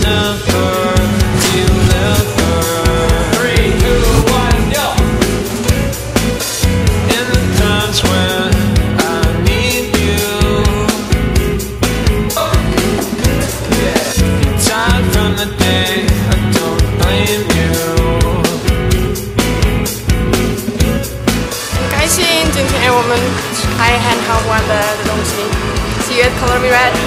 我们还很好玩的东西。See you at Color Me Red。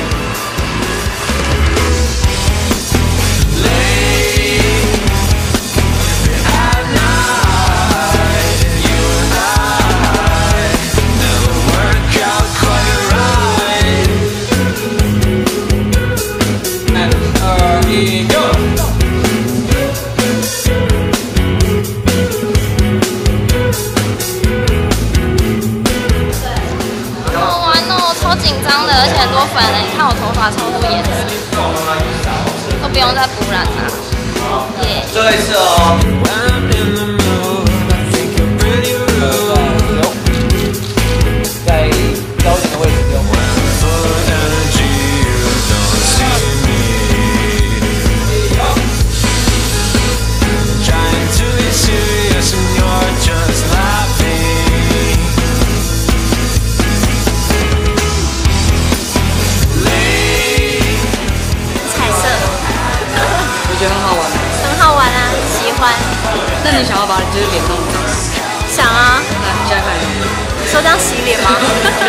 紧张的，而且很多粉了。你看我头发超多颜色，都不用再补染了。耶！ 最后一次哦。在高一点的位置不用。觉得很好玩， 很好玩啊，喜欢。 那你想要把就是脸弄脏？ 想啊。 来，你现在看一下。 说这样洗脸吗？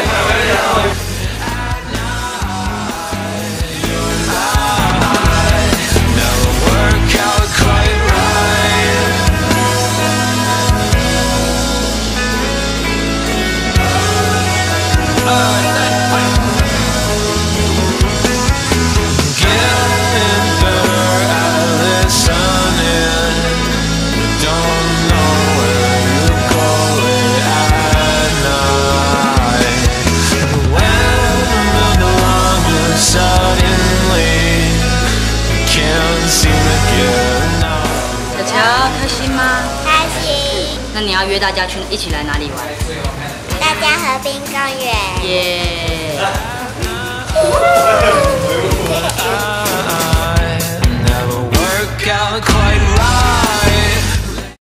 开心吗？ 开心。 那你要约大家去一起来哪里玩？ 大家河滨公园。 耶。